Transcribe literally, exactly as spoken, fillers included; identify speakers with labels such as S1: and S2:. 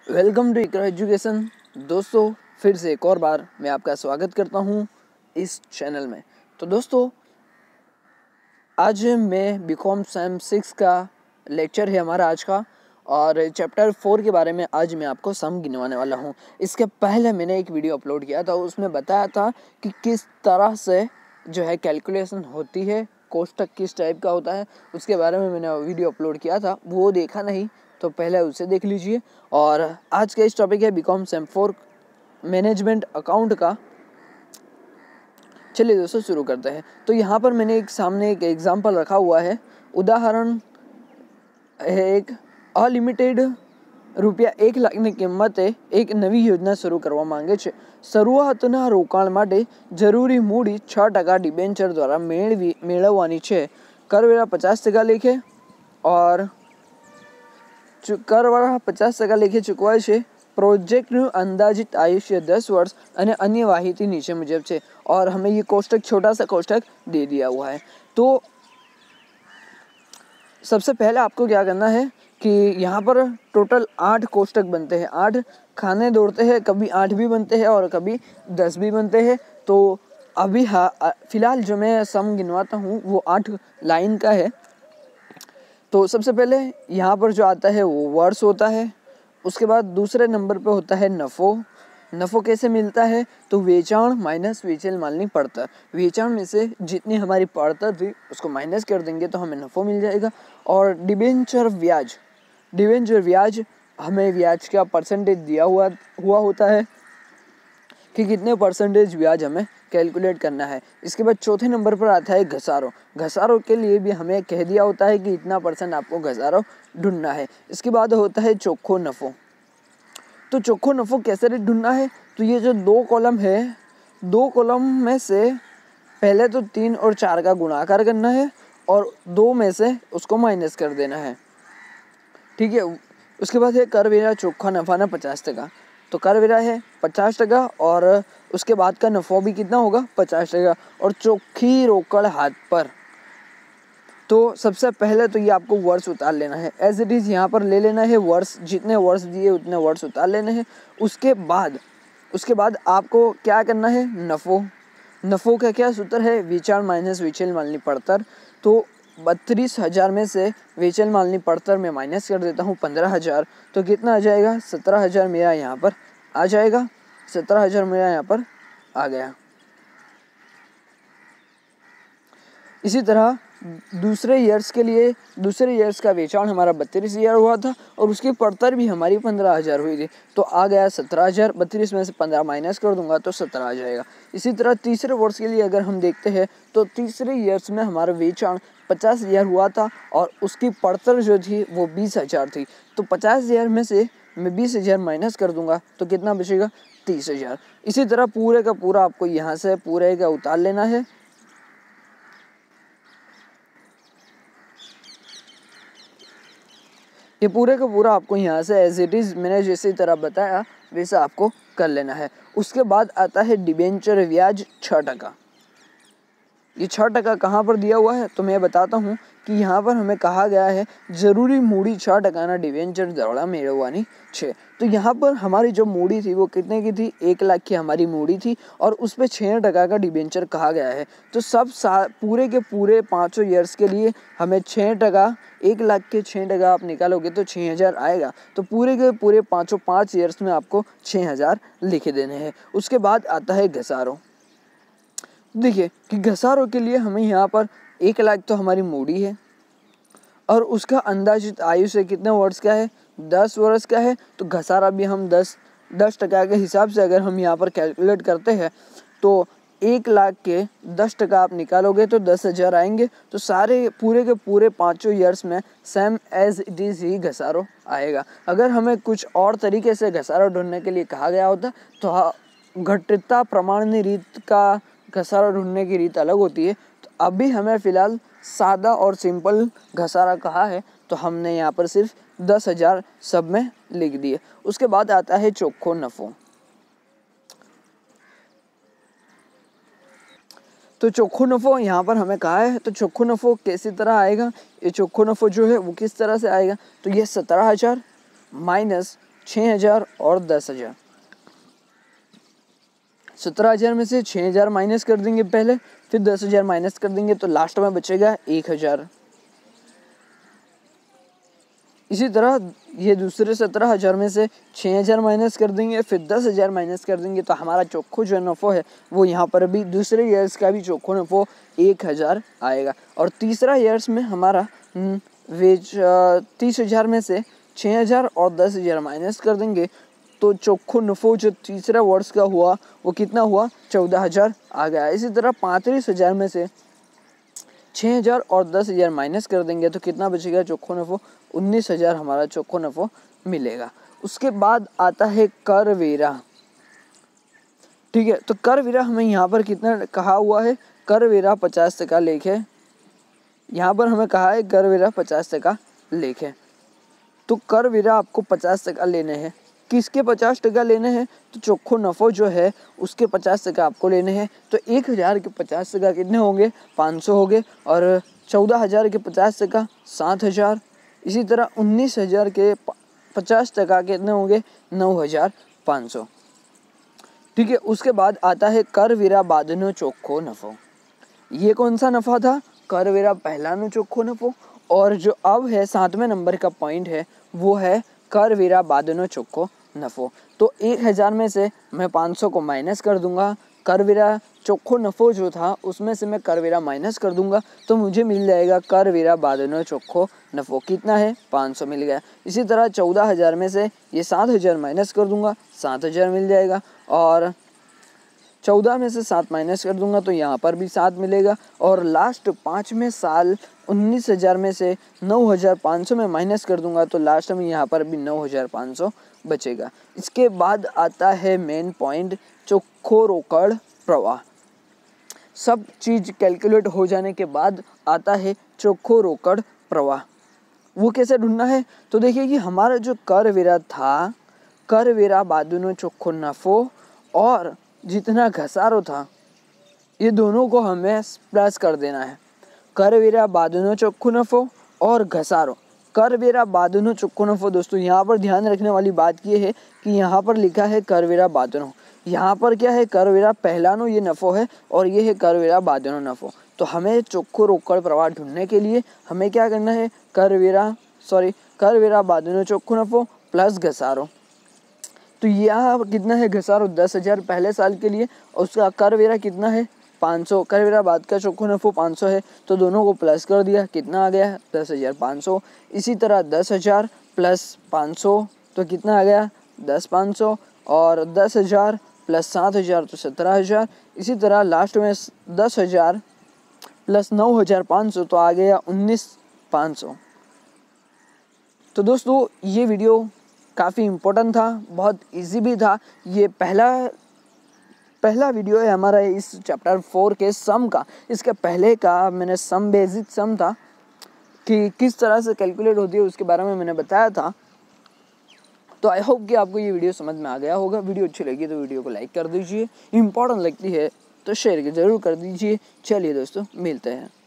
S1: Welcome to Iqra education. दोस्तों, फिर से एक और बार मैं आपका स्वागत करता हूं इस चैनल में। तो दोस्तों, आज मैं बीकॉम सेम सिक्स का लेक्चर है हमारा आज का, और चैप्टर फोर के बारे में आज मैं आपको सम गिनवाने वाला हूं। इसके पहले मैंने एक वीडियो अपलोड किया था, उसमें बताया था कि किस तरह से जो है कैलकुलेशन होती है, कोष्टक किस टाइप का होता है, उसके बारे में मैंने वीडियो अपलोड किया था। वो देखा नहीं तो पहले उसे देख लीजिए। और आज का इस टॉपिक है BCom sem four management account का। चलिए दोस्तों शुरू करते हैं। तो यहाँ पर मैंने एक सामने एक एग्जांपल रखा हुआ है। उदाहरण है एक अलिमिटेड રૂપિયા એક લાખની કિંમતે એક નવી યોજના શરૂ કરવા માંગે છે। શરૂઆતના રોકાણ માટે જરૂરી મૂડી છ ટકા ડિબેન્ચર દ્વારા મેળવી મેળવવાની છે। કરવેરા પચાસ ટકા લેખે और કરવાળા પચાસ ટકા લેખે ચૂકવાય છે। પ્રોજેક્ટનું અંદાજિત આયુષ્ય दस वर्ष અને अन्य माहिती नीचे मुजब છે। और हमें ये कोष्टक छोटा सा कोष्टक दे दिया हुआ है। तो सबसे पहले आपको क्या करना है कि यहाँ पर टोटल आठ कोष्टक बनते हैं। आठ खाने दौड़ते हैं, कभी आठ भी बनते हैं और कभी दस भी बनते हैं। तो अभी हाँ फिलहाल जो मैं सम गिनवाता हूँ वो आठ लाइन का है। तो सबसे पहले यहाँ पर जो आता है वो वर्ष होता है। उसके बाद दूसरे नंबर पे होता है नफ़ो। नफ़ो कैसे मिलता है? तो वेचाण माइनस वेचेल मालनी पड़तर। वेचाण में से जितनी हमारी पड़तर थी उसको माइनस कर देंगे तो हमें नफ़ो मिल जाएगा। और डिबेंचर ब्याज, डिबेंचर ब्याज हमें ब्याज का परसेंटेज दिया हुआ हुआ होता है कि कितने परसेंटेज ब्याज हमें कैलकुलेट करना है। इसके बाद चौथे नंबर पर आता है घसारो। घसारो के लिए भी हमें कह दिया होता है कि इतना परसेंट आपको घसारो ढूंढना है। इसके बाद होता है चोखो नफ़ो। तो चोखो नफ़ो कैसे ढूंढना है? तो ये जो दो कॉलम है, दो कॉलम में से पहले तो तीन और चार का गुणाकार करना है और दो में से उसको माइनस कर देना है, ठीक है। उसके बाद है करवेरा चोखा नफ़ा ना पचास टका। तो करवेरा है पचास टका और उसके बाद का नफ़ो भी कितना होगा? पचास टका। और चोखी रोकड़ हाथ पर। तो सबसे पहले तो ये आपको वर्ष उतार लेना है, एज इट इज़ यहाँ पर ले लेना है वर्ष, जितने वर्ष दिए उतने वर्ष उतार लेने हैं। उसके बाद उसके बाद आपको क्या करना है? नफ़ो। नफ़ो का क्या सूत्र है? वेचाण माइनस वेचेल मालनी पड़तर। तो बत्तीस हज़ार में से वेचेल मालनी पड़तर में माइनस कर देता हूँ पंद्रह हज़ार। तो कितना आ जाएगा? सत्रह हज़ार मेरा यहाँ पर आ जाएगा। सत्रह हज़ार मेरा यहाँ पर आ गया। इसी तरह दूसरे ईयर्स के लिए, दूसरे ईयर्स का वेचाण हमारा बत्तीस हज़ार हुआ था और उसकी पड़तर भी हमारी पंद्रह हज़ार हुई थी। तो आ गया सत्रह हज़ार। बत्तीस में से पंद्रह माइनस कर दूंगा तो सत्रह आ जाएगा। इसी तरह तीसरे वर्ष के लिए अगर हम देखते हैं तो तीसरे ईयर्स में हमारा वेचाण पचास हज़ार हुआ था और उसकी पड़तर जो थी वो बीस हज़ार थी। तो पचास हज़ार में से मैं बीस हज़ार माइनस कर दूंगा तो कितना बचेगा? तीस हज़ार। इसी तरह पूरे का पूरा आपको यहाँ से पूरे का उतार लेना है। ये पूरे का पूरा आपको यहाँ से एज इट इज़ मैंने जैसे तरह बताया वैसा आपको कर लेना है। उसके बाद आता है डिबेंचर ब्याज छः टका। ये छः टका कहाँ पर दिया हुआ है? तो मैं बताता हूँ कि यहाँ पर हमें कहा गया है जरूरी मूडी छः टकाना डिबेंचर द्वारा मेळवવાની છે। तो यहाँ पर हमारी जो मूडी थी वो कितने की थी? एक लाख की हमारी मूडी थी और उस पर छः टका का डिबेंचर कहा गया है। तो सब पूरे के पूरे पाँचों ईयर्स के लिए हमें छः टका, एक लाख के छः टका आप निकालोगे तो छः हज़ार आएगा। तो पूरे के पूरे पाँचों पाँच ईयर्स में आपको छः हज़ार लिखे देने हैं। उसके बाद आता है घसारो। देखिए कि घसारों के लिए हमें यहाँ पर एक लाख तो हमारी मूडी है और उसका अंदाजित आयु से कितने वर्ष का है? दस वर्ष का है। तो घसारा भी हम दस दस टका के हिसाब से अगर हम यहाँ पर कैलकुलेट करते हैं तो एक लाख के दस टका आप निकालोगे तो दस हज़ार आएंगे। तो सारे पूरे के पूरे पाँचों ईयर्स में सेम एज इट इज़ ही घसारो आएगा। अगर हमें कुछ और तरीके से घसारो ढूंढने के लिए कहा गया होता तो घटिता प्रमाणनी रीत का घसारा ढूंढने की रीत अलग होती है। तो अभी हमें फ़िलहाल सादा और सिंपल घसारा कहा है तो हमने यहाँ पर सिर्फ दस हज़ार सब में लिख दिए। उसके बाद आता है चोखो नफ़ो। तो चोखो नफ़ो यहाँ पर हमें कहा है। तो चोखो नफ़ो कैसी तरह आएगा? ये चोखो नफ़ो जो है वो किस तरह से आएगा? तो ये सत्रह हज़ार माइनस छः हज़ार और दस हज़ार। सत्रह हज़ार में से छः हज़ार माइनस कर देंगे पहले, फिर दस हज़ार माइनस कर देंगे तो लास्ट में बचेगा एक हज़ार। इसी तरह ये दूसरे सत्रह हज़ार में से छः हज़ार माइनस कर देंगे, फिर दस हज़ार माइनस कर देंगे तो हमारा चोखो जो नफ़ो है वो यहाँ पर भी दूसरे ईयर्स का भी चोखो नफ़ो एक हज़ार आएगा। और तीसरा ईयर्स में हमारा वेज तीस हज़ार में से छः हज़ार और दस हज़ार माइनस कर देंगे तो चोखो नफ़ो जो तीसरा वर्ष का हुआ वो कितना हुआ, चौदह हज़ार आ गया। इसी तरह पैंतीस हज़ार में से छः हज़ार और दस हज़ार माइनस कर देंगे तो कितना बचेगा चोखो नफ़ो, उन्नीस हज़ार हमारा चोखो नफ़ो मिलेगा। उसके बाद आता है करवेरा। ठीक है, तो करवेरा हमें यहाँ पर कितना कहा हुआ है, करवेरा पचास टका लेखे। यहाँ पर हमें कहा है करवेरा पचास टका लेखे, तो करवेरा आपको पचास टका लेने हैं। किसके पचास टका लेने हैं, तो चोखो नफ़ो जो है उसके पचास टका आपको लेने हैं। तो एक हज़ार के पचास टका कितने होंगे, पाँच सौ हो गए। और चौदह हज़ार के पचास टका सात हज़ार। इसी तरह उन्नीस हज़ार के पचास टका कितने होंगे, नौ हज़ार पाँच सौ। ठीक है, उसके बाद आता है करवेरा बादनो चोखो नफ़ो। ये कौन सा नफ़ा था, करवेरा पहला नो चोखो नफ़ो। और जो अब है सातवें नंबर का पॉइंट है वो है करवेरा बादनो चोखो नफ़ो। तो एक हज़ार में से मैं पाँच सौ को माइनस कर दूंगा, करवेरा चोखो नफ़ो जो था उसमें से मैं करवेरा माइनस कर दूंगा तो मुझे मिल जाएगा करवेरा बादनो चोखो नफ़ो। कितना है, पाँच सौ मिल गया। इसी तरह चौदह हज़ार में से ये सात हज़ार माइनस कर दूंगा, सात हज़ार मिल जाएगा। और चौदह में से सात माइनस कर दूंगा तो यहाँ पर भी सात मिलेगा। और लास्ट पाँचवें साल उन्नीस हज़ार में से नौ हज़ार पाँच सौ में माइनस कर दूंगा तो लास्ट में यहाँ पर भी नौ हज़ार पाँच सौ बचेगा। इसके बाद आता है मेन पॉइंट, चोखो रोकड़ प्रवाह। सब चीज़ कैलकुलेट हो जाने के बाद आता है चोखो रोकड़ प्रवाह। वो कैसे ढूंढना है, तो देखिए कि हमारा जो करवेरा था, करवेरा बादनो चोखो नफ़ो और जितना घसारो था ये दोनों को हमें प्लस कर देना है। करवेरा बादनो चोखो नफ़ो और घसारो, करवेरा बादनो चोखो नफ़ो। दोस्तों यहाँ पर ध्यान रखने वाली बात ये है कि यहाँ पर लिखा है करवेरा बादनो, यहाँ पर क्या है, करवेरा पहला नो ये नफ़ो है और ये है करवेरा बादनो नफ़ो। तो हमें चोखो रोकड़ प्रवाह ढूंढने के लिए हमें क्या करना है, करवेरा सॉरी करवेरा बादनो चोखो नफ़ो प्लस घसारो। तो यहाँ कितना है, घसारो दस हज़ार पहले साल के लिए और उसका करवेरा कितना है, पाँच सौ। करवेरा बाद का चोखो नफ़ो पाँच सौ है तो दोनों को प्लस कर दिया, कितना आ गया, दस हज़ार पाँच सौ। इसी तरह दस हज़ार प्लस पाँच सौ तो कितना आ गया, दस पाँच सौ। और दस हज़ार प्लस सात हज़ार तो सत्रह हज़ार। इसी तरह लास्ट में दस हज़ार प्लस नौ हज़ार पाँच सौ तो आ गया उन्नीस पाँच सौ। तो दोस्तों ये वीडियो काफ़ी इम्पोर्टेंट था, बहुत इजी भी था। ये पहला पहला वीडियो है हमारा इस चैप्टर फोर के सम का। इसके पहले का मैंने सम बेसिक सम था कि किस तरह से कैलकुलेट होती है उसके बारे में मैंने बताया था। तो आई होप कि आपको ये वीडियो समझ में आ गया होगा। वीडियो अच्छी लगी तो वीडियो को लाइक कर दीजिए, इम्पोर्टेंट लगती है तो शेयर ज़रूर कर दीजिए। चलिए दोस्तों मिलते हैं।